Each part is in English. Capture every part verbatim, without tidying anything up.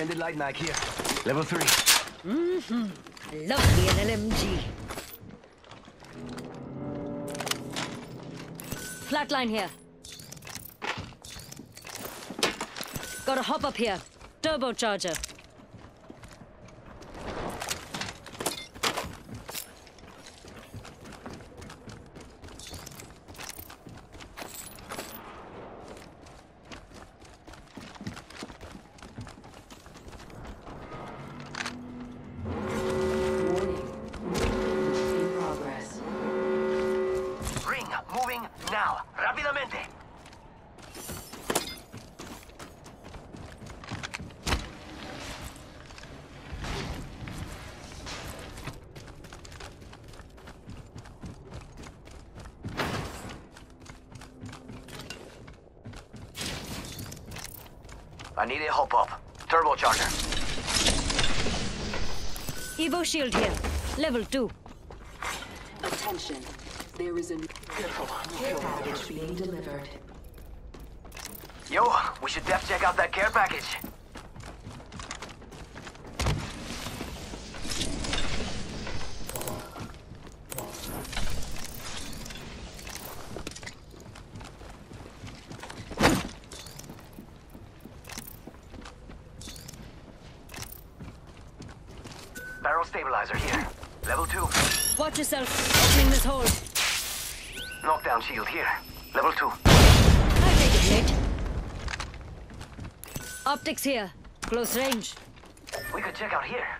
Extended light mag here. Level three. Mm-hmm. I love me an L M G. Flatline here. Gotta hop up here. Turbocharger. Now, rápidamente. I need a hop up. Turbocharger. Evo shield here. Level two. Attention. There is a care package being delivered. Yo, we should def check out that care package. Barrel stabilizer here. Level two. Watch yourself. Opening this hole. Knockdown shield here. Level two. I take it, mate. Optics here. Close range. We could check out here.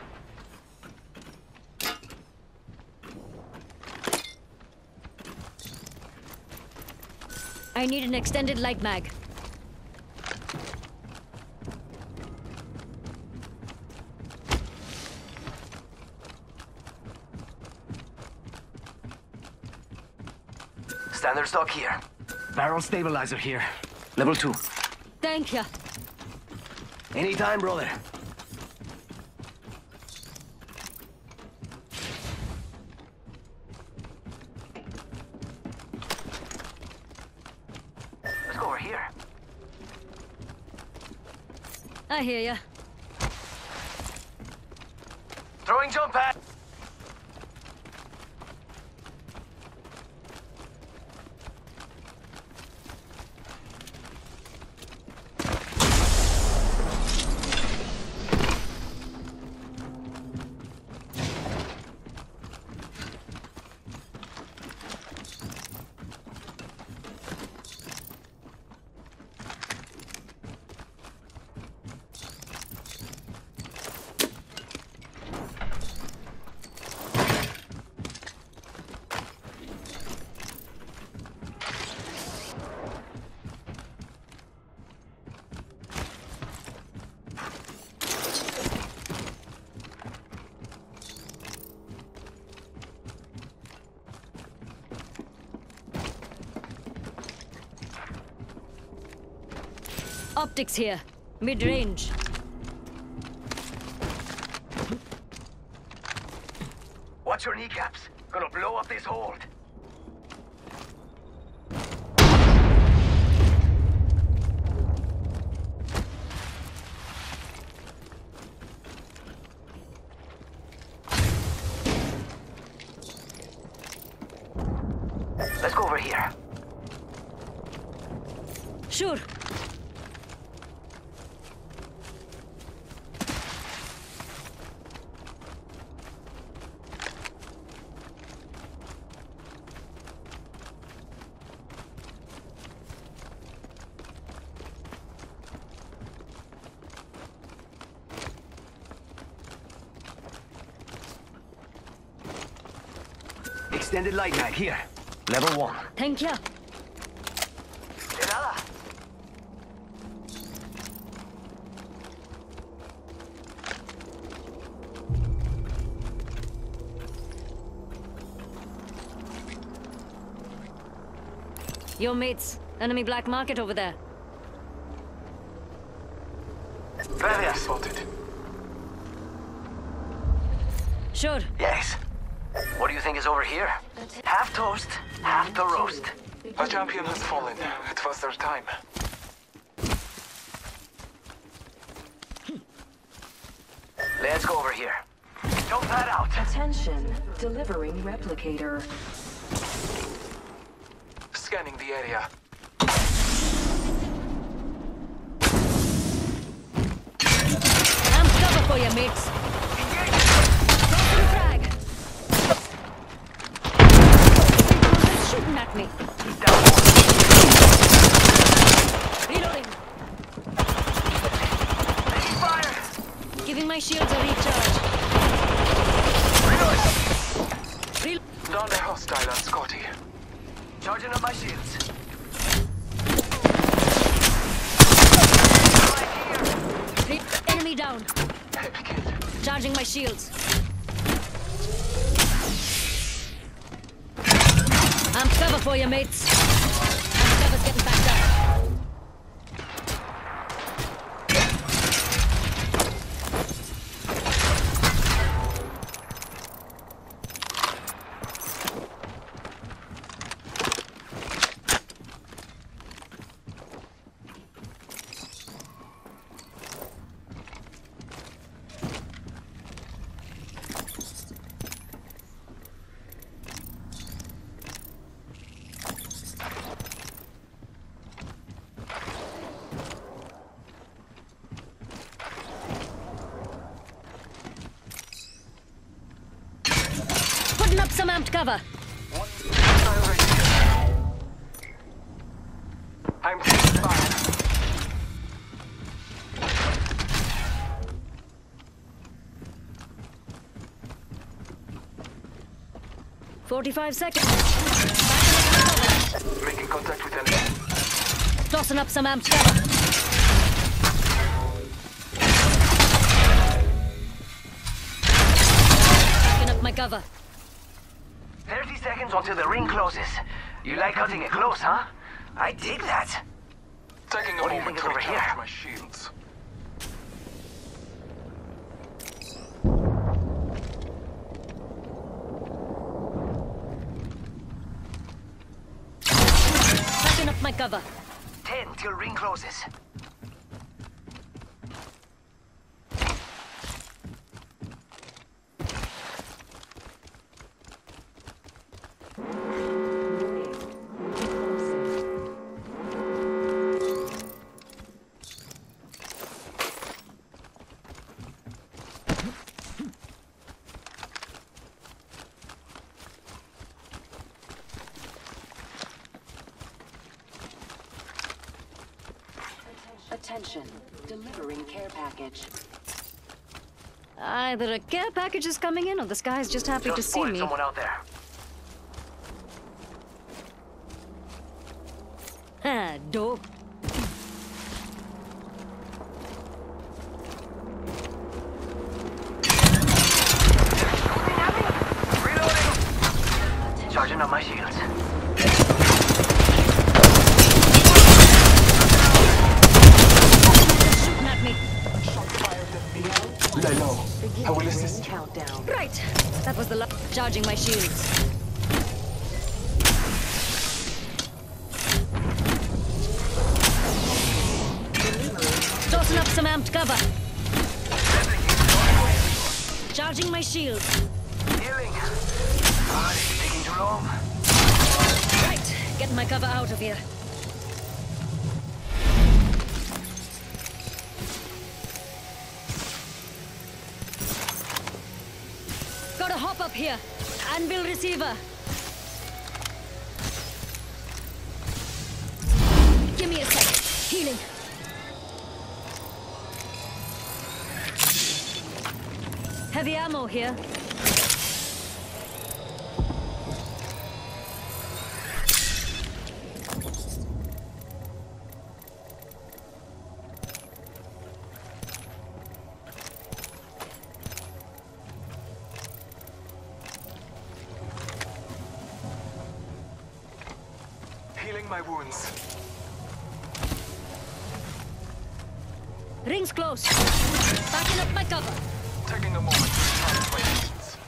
I need an extended light mag. Standard stock here. Barrel stabilizer here. Level two. Thank ya. Anytime, brother. Let's go over here. I hear ya. Throwing jump pad. Optics here. Mid-range. Watch your kneecaps. Gonna blow up this hold. Let's go over here. Sure. Extended light mag here. Level one. Thank ya. De nada. Yo, mates. Enemy black market over there. Gracias. Spotted. Sure. Yes. What do you think is over here? Half toast, half the roast. A champion has fallen. It was their time. Let's go over here. Dump that out. Attention, delivering replicator. Scanning the area. I'm cover for you, mates. Go for the frag. They're shooting at me. Down. Reloading. Taking fire. Giving my shields a recharge. Reload. Reload. Down a hostile on Scotty. Charging up my shields. Re enemy down. Heavy kill. Charging my shields. I'm cover for you, mates. I'm cover's getting backed up. Putting up some amped cover. One missile right here. I'm taking fire. Forty-five seconds. Making contact with enemy. Tossing up some amped cover. Backing up my cover. thirty seconds until the ring closes. You like cutting it close, huh? I dig that. Taking a What do you moment think is to over recharge here? my shields. Backing up my cover. Ten till ring closes. Attention, delivering care package. Either a care package is coming in or this guy's just happy to Just see spotted me. someone out there. Ha, dope. Reloading. Charging up my shields. Shooting at me. Lay low. I will assist you. Countdown. Right. That was the la- Charging my shields. Tossing up some amped cover. Charging my shields. Healing. Ah, this is taking too long. Right. Getting my cover out of here. Got a hop up here. Anvil receiver. Give me a sec. Healing. Heavy ammo here. Healing my wounds. Rings close. Backing up my cover. Taking a moment to recharge my shields.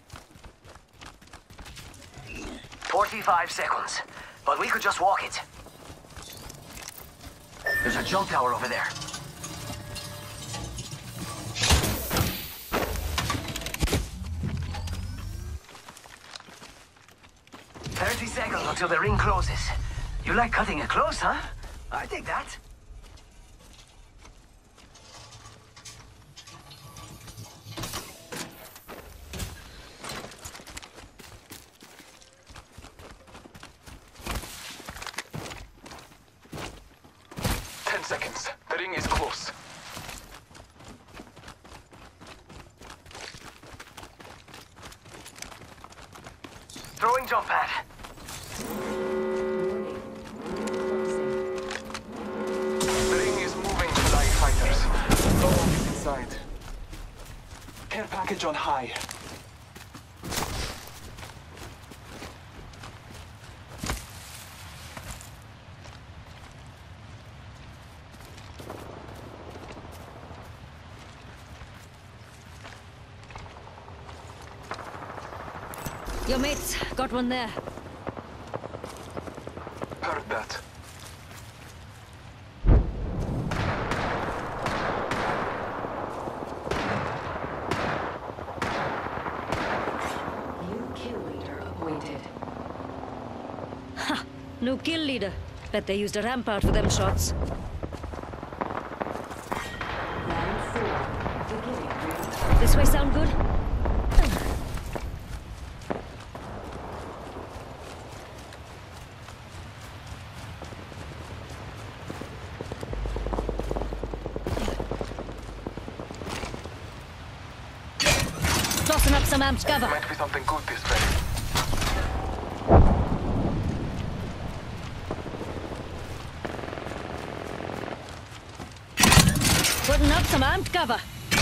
Forty-five seconds. But we could just walk it. There's a jump tower over there. Thirty seconds until the ring closes. You like cutting it close, huh? I dig that. Ten seconds. The ring is close. Throwing jump pad. The ring is moving to light fighters. No one is inside. Care package on high. Your mates got one there. Heard that. New kill leader appointed. Ha! New kill leader. Bet they used a rampart for them shots. Round four. Beginning ring. This way sound good? Tossing up some amped cover. Might be something good this way. Putting up some amped cover.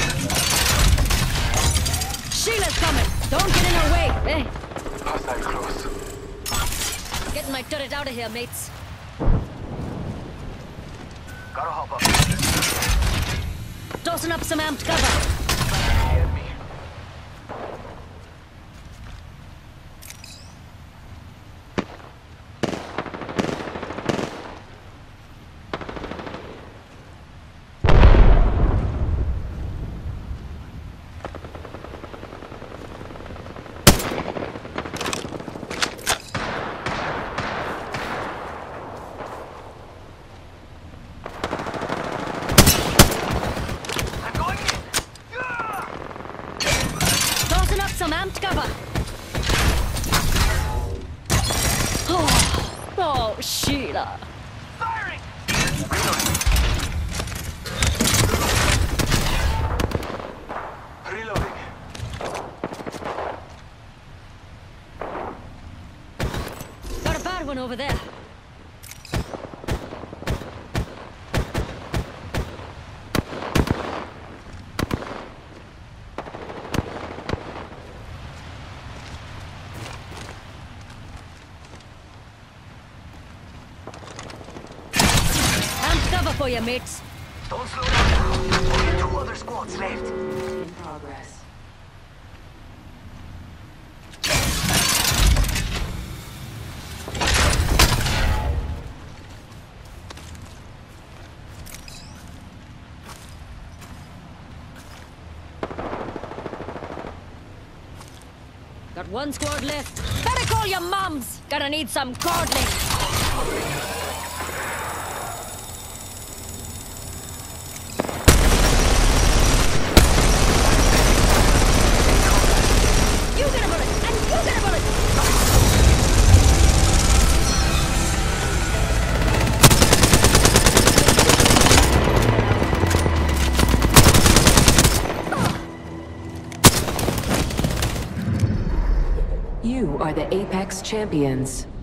Sheila's coming. Don't get in her way, eh? Hostile close. Getting my turret out of here, mates. Gotta hop up. Tossing up some amped cover. Enemy. I'm going in. Yeah! Tossing up some amped cover. Oh, oh, Sheila. Firing! Reloading. Reloading. Got a bad one over there. Amped cover for you, mates. Don't slow down. Only two other squads left. In progress. Got one squad left. Better call your mums. Gonna need some cordling. You get a bullet, and you get a bullet. You are the Apex champions.